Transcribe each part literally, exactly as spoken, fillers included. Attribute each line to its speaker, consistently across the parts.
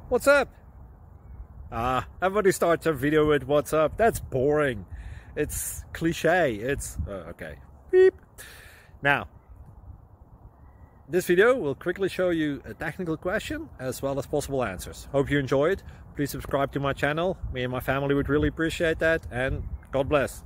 Speaker 1: What's up? Ah, everybody starts a video with what's up. That's boring. It's cliche. It's uh, okay. Beep. Now, this video will quickly show you a technical question as well as possible answers. Hope you enjoy it. Please subscribe to my channel. Me and my family would really appreciate that, and God bless.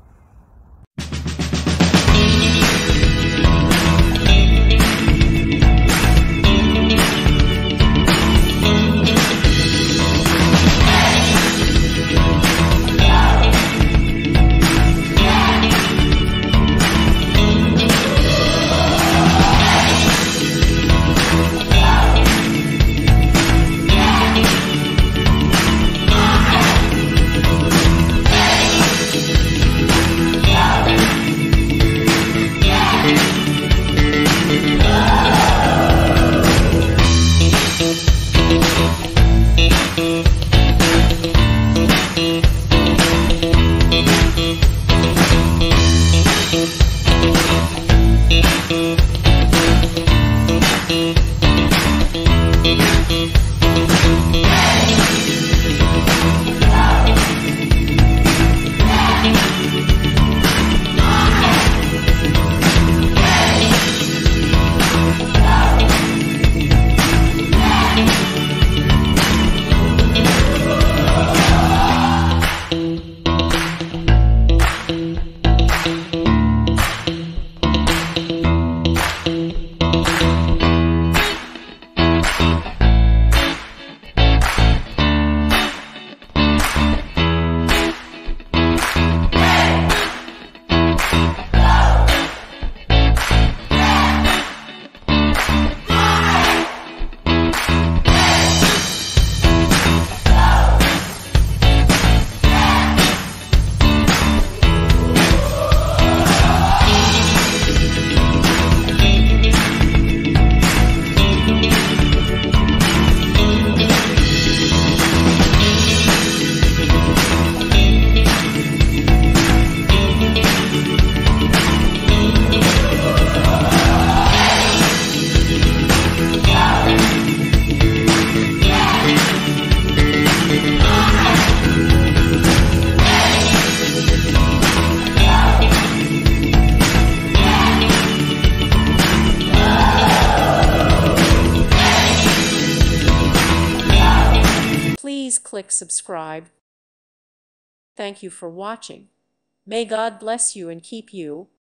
Speaker 2: Please click subscribe. Thank you for watching. May God bless you and keep you.